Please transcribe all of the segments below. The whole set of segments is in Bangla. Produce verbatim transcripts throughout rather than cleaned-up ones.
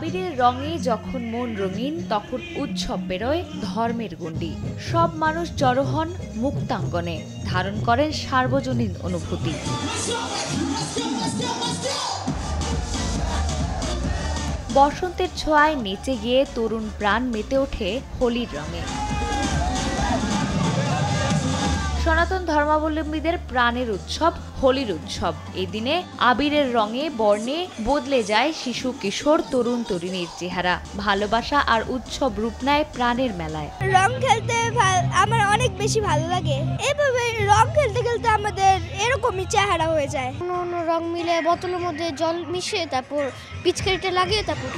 আবিরের রঙে যখন মন রঙিন, তখন উৎসব বেরোয় ধর্মের গণ্ডি। সব মানুষ জড়ো হন মুক্তাঙ্গনে, ধারণ করেন সার্বজনীন অনুভূতি। বসন্তের ছোঁয়ায় নেচে গিয়ে তরুণ প্রাণ মেতে ওঠে হোলির রঙে। সনাতন ধর্মাবলম্বীদের প্রাণের উৎসব হোলির উৎসব। এই দিনে আবিরের রঙে বর্ণে বদলে যায় শিশু, কিশোর, তরুণ তরুণীর চেহারা। ভালোবাসা আর উৎসব রূপ নেয় প্রাণের মেলায়। রং খেলতে আমার অনেক বেশি ভালো লাগে। এভাবে রং খেলতে খেলতে আমাদের এরকমই চেহারা হয়ে যায়। অন্য অন্য রং মিলে বোতলের মধ্যে জল মিশিয়ে তারপর পিচকারিটা লাগিয়ে তারপর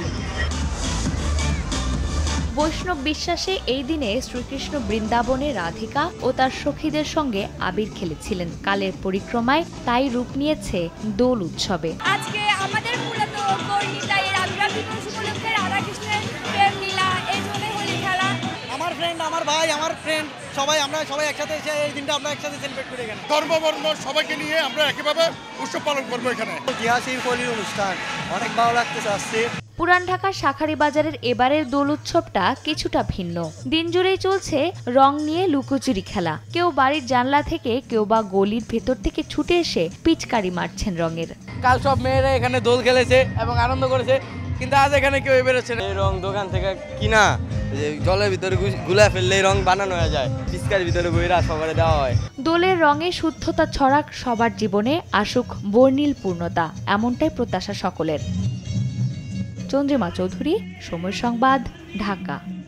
বৈষ্ণব বিশ্বাসে এই দিনে শ্রীকৃষ্ণ বৃন্দাবনে রাধিকা ও তার সখীদের সঙ্গে আবির খেলেছিলেন। কালের পরিক্রমায় তাই রূপ নিয়েছে দোল উৎসবে। আজকে আমাদের মূলত গৌরনীতায়ের আবির্ভাব দিবস উপলক্ষে রাধাকৃষ্ণের প্রেম লীলা, এই জন্য হোলি খেলা। আমার ফ্রেন্ড, আমার ভাই, আমার ফ্রেন্ড সবাই আমরা সবাই একসাথে এসে এই দিনটা আমরা একসাথে সেলিব্রেট করি। এখানে ধর্ম বর্ণ সবাইকে নিয়ে আমরা একইভাবে উৎসব পালন করবো। এখানে ঐতিহাসিক হোলির অনুষ্ঠান অনেক ভালো লাগতেছে। আসছে পুরান ঢাকার শাঁখারী বাজারের এবারের দোল উৎসবটা কিছুটা ভিন্ন। দিন জুড়েই চলছে রং নিয়ে লুকোচুরি খেলা। কেউ বাড়ির জানলা থেকে, কেউ বা গলির ভেতর থেকে ছুটে এসে পিচকারি মারছেন রঙের। কাল সব মেয়েরা এখানে দোল খেলেছে এবং আনন্দ করেছে, কিন্তু আজ এখানে কেউ বেরোচ্ছে না। এই রং দোকান থেকে কিনা জলের ভিতরে গুলা ফেললে রং বানানো হয়ে যায়, পিচকারির ভিতরে বইরা সবারে দেওয়া হয়। দোলের রঙে শুদ্ধতা ছড়াক সবার জীবনে, আসুক বর্ণিল পূর্ণতা, এমনটাই প্রত্যাশা সকলের। চন্দ্রিমা চৌধুরী, সময় সংবাদ, ঢাকা।